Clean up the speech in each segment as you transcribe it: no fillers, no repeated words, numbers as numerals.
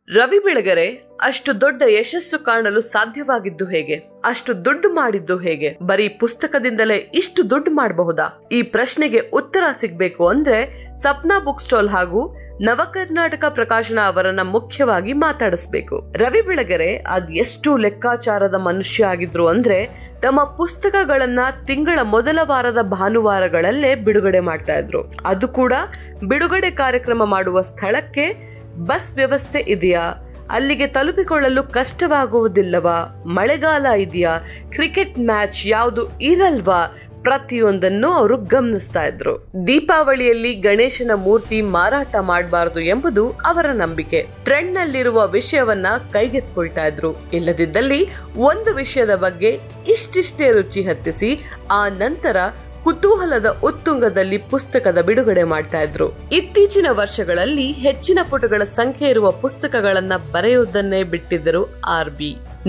ರವಿ ಬೆಳಗೆರೆ ಅಷ್ಟು ದೊಡ್ಡ ಯಶಸ್ಸು ಕಾಣಲು ಸಾಧ್ಯವಾಗಿದ್ದು ಹೇಗೆ? ಅಷ್ಟು ದುಡ್ಡು ಮಾಡಿದ್ದು ಹೇಗೆ? ಬರೀ ಪುಸ್ತಕದಿಂದಲೇ ಇಷ್ಟು ದುಡ್ಡು ಮಾಡಬಹುದಾ? ಈ ಪ್ರಶ್ನೆಗೆ ಉತ್ತರ ಸಿಗ್ಬೇಕು ಅಂದ್ರೆ ಸಪ್ನಾ ಬುಕ್ ಸ್ಟಾಲ್ ಹಾಗೂ ನವಕರ್ನಾಟಕ ಪ್ರಕಾಶನ ಅವರನ್ನ ಮುಖ್ಯವಾಗಿ ಮಾತಾಡಿಸ್ಬೇಕು. ರವಿ ಬೆಳಗೆರೆ ಅದೆಷ್ಟು ಲೆಕ್ಕಾಚಾರದ ಮನುಷ್ಯ ಆಗಿದ್ರು ಅಂದ್ರೆ ತಮ್ಮ ಪುಸ್ತಕಗಳನ್ನ ತಿಂಗಳ ಮೊದಲ ವಾರದ ಭಾನುವಾರಗಳಲ್ಲೇ ಬಿಡುಗಡೆ ಮಾಡ್ತಾ ಇದ್ರು. ಅದು ಕೂಡ ಬಿಡುಗಡೆ ಕಾರ್ಯಕ್ರಮ ಮಾಡುವ ಸ್ಥಳಕ್ಕೆ ಬಸ್ ವ್ಯವಸ್ಥೆ ಇದೆಯಾ, ಅಲ್ಲಿಗೆ ತಲುಪಿಕೊಳ್ಳಲು ಕಷ್ಟವಾಗುವುದಿಲ್ಲವಾ, ಮಳೆಗಾಲ ಇದೆಯಾ, ಕ್ರಿಕೆಟ್ ಮ್ಯಾಚ್ ಯಾವುದು ಇರಲ್ವಾ, ಪ್ರತಿಯೊಂದನ್ನು ಅವರು ಗಮನಿಸ್ತಾ ಇದ್ರು. ದೀಪಾವಳಿಯಲ್ಲಿ ಗಣೇಶನ ಮೂರ್ತಿ ಮಾರಾಟ ಮಾಡಬಾರದು ಎಂಬುದು ಅವರ ನಂಬಿಕೆ. ಟ್ರೆಂಡ್ ನಲ್ಲಿರುವ ವಿಷಯವನ್ನ ಕೈಗೆತ್ಕೊಳ್ತಾ ಇದ್ರು. ಇಲ್ಲದಿದ್ದಲ್ಲಿ ಒಂದು ವಿಷಯದ ಬಗ್ಗೆ ಇಷ್ಟಿಷ್ಟೇ ರುಚಿ ಹತ್ತಿಸಿ ಆ ನಂತರ ಕುತೂಹಲದ ಉತ್ತುಂಗದಲ್ಲಿ ಪುಸ್ತಕದ ಬಿಡುಗಡೆ ಮಾಡ್ತಾ ಇದ್ರು. ಇತ್ತೀಚಿನ ವರ್ಷಗಳಲ್ಲಿ ಹೆಚ್ಚಿನ ಪುಟಗಳ ಸಂಖ್ಯೆ ಇರುವ ಪುಸ್ತಕಗಳನ್ನ ಬರೆಯುವುದನ್ನೇ ಬಿಟ್ಟಿದ್ದರು RB.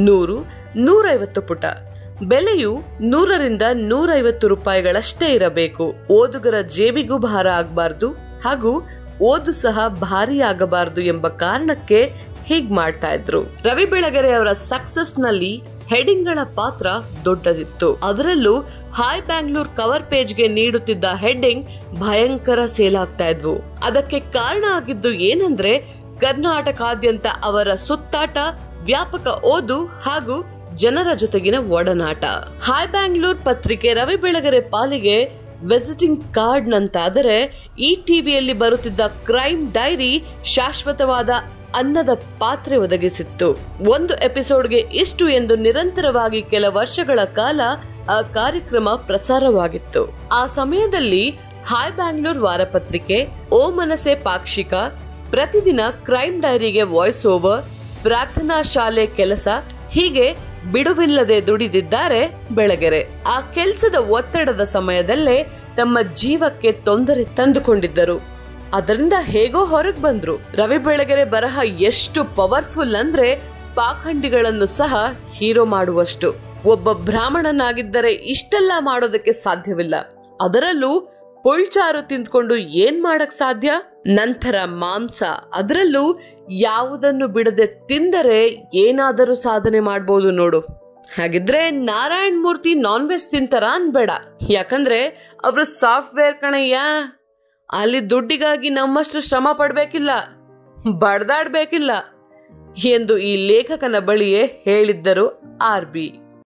100-150 ಪುಟ, ಬೆಲೆಯು 100ರಿಂದ 150 ರೂಪಾಯಿಗಳಷ್ಟೇ ಇರಬೇಕು. ಓದುಗರ ಜೇಬಿಗೂ ಭಾರ ಆಗಬಾರ್ದು ಹಾಗೂ ಓದು ಸಹ ಭಾರಿ ಆಗಬಾರದು ಎಂಬ ಕಾರಣಕ್ಕೆ ಹೀಗ್ ಮಾಡ್ತಾ ಇದ್ರು. ರವಿ ಬೆಳಗೆರೆ ಅವರ ಸಕ್ಸಸ್ ನಲ್ಲಿ ಹೆಡಿಂಗ್ ಗಳ ಪಾತ್ರ ದೊಡ್ಡದಿತ್ತು. ಅದರಲ್ಲೂ ಹಾಯ್ ಬ್ಯಾಂಗ್ಳೂರ್ ಕವರ್ ಪೇಜ್ಗೆ ನೀಡುತ್ತಿದ್ದ ಹೆಡ್ಡಿಂಗ್ ಭಯಂಕರ ಸೇಲ್ ಆಗ್ತಾ ಇದ್ವು. ಅದಕ್ಕೆ ಕಾರಣ ಆಗಿದ್ದು ಏನಂದ್ರೆ ಕರ್ನಾಟಕಾದ್ಯಂತ ಅವರ ಸುತ್ತಾಟ, ವ್ಯಾಪಕ ಓದು ಹಾಗೂ ಜನರ ಜೊತೆಗಿನ ಒಡನಾಟ. ಹಾಯ್ ಬ್ಯಾಂಗ್ಳೂರ್ ಪತ್ರಿಕೆ ರವಿ ಬೆಳಗೆರೆ ಪಾಲಿಗೆ ವಿಸಿಟಿಂಗ್ ಕಾರ್ಡ್ ನಂತಾದರೆ ಈ ಟಿವಿಯಲ್ಲಿ ಬರುತ್ತಿದ್ದ ಕ್ರೈಮ್ ಡೈರಿ ಶಾಶ್ವತವಾದ ಅನ್ನದ ಪಾತ್ರೆ ಒದಗಿಸಿತ್ತು. ಒಂದು ಎಪಿಸೋಡ್ಗೆ ಇಷ್ಟು ಎಂದು ನಿರಂತರವಾಗಿ ಕೆಲ ವರ್ಷಗಳ ಕಾಲ ಆ ಕಾರ್ಯಕ್ರಮ ಪ್ರಸಾರವಾಗಿತ್ತು. ಆ ಸಮಯದಲ್ಲಿ ಹಾಯ್ ಬ್ಯಾಂಗ್ಳೂರ್ ವಾರಪತ್ರಿಕೆ, ಓ ಮನಸೆ ಪಾಕ್ಷಿಕ, ಪ್ರತಿದಿನ ಕ್ರೈಮ್ ಡೈರಿಗೆ ವಾಯ್ಸ್ ಓವರ್, ಪ್ರಾರ್ಥನಾ ಶಾಲೆ ಕೆಲಸ, ಹೀಗೆ ಬಿಡುವಿಲ್ಲದೆ ದುಡಿದಿದ್ದಾರೆ ಬೆಳಗೆರೆ. ಆ ಕೆಲಸದ ಒತ್ತಡದ ಸಮಯದಲ್ಲೇ ತಮ್ಮ ಜೀವಕ್ಕೆ ತೊಂದರೆ ತಂದುಕೊಂಡಿದ್ದರು. ಅದರಿಂದ ಹೇಗೋ ಹೊರಗೆ ಬಂದ್ರು. ರವಿ ಬೆಳಗೆರೆ ಬರಹ ಎಷ್ಟು ಪವರ್ಫುಲ್ ಅಂದ್ರೆ ಪಾಖಂಡಿಗಳನ್ನು ಸಹ ಹೀರೋ ಮಾಡುವಷ್ಟು. ಒಬ್ಬ ಬ್ರಾಹ್ಮಣನಾಗಿದ್ದರೆ ಇಷ್ಟೆಲ್ಲ ಮಾಡೋದಕ್ಕೆ ಸಾಧ್ಯವಿಲ್ಲ. ಅದರಲ್ಲೂ ಪುಳ್ಚಾರು ತಿಂದ್ಕೊಂಡು ಏನ್ ಮಾಡಕ್ ಸಾಧ್ಯ? ನಂತರ ಮಾಂಸ, ಅದರಲ್ಲೂ ಯಾವುದನ್ನು ಬಿಡದೆ ತಿಂದರೆ ಏನಾದರೂ ಸಾಧನೆ ಮಾಡ್ಬೋದು ನೋಡು. ಹಾಗಿದ್ರೆ ನಾರಾಯಣ್ ಮೂರ್ತಿ ನಾನ್ ವೆಜ್ ತಿಂತಾರ ಅನ್ಬೇಡ, ಯಾಕಂದ್ರೆ ಅವರು ಸಾಫ್ಟ್ವೇರ್ ಕಣಯ್ಯ. ಅಲ್ಲಿ ದುಡ್ಡಿಗಾಗಿ ನಮ್ಮಷ್ಟು ಶ್ರಮ ಪಡ್ಬೇಕಿಲ್ಲ, ಬಡ್ದಾಡ್ಬೇಕಿಲ್ಲ ಎಂದು ಈ ಲೇಖಕನ ಬಳಿಯೇ ಹೇಳಿದ್ದರು RB.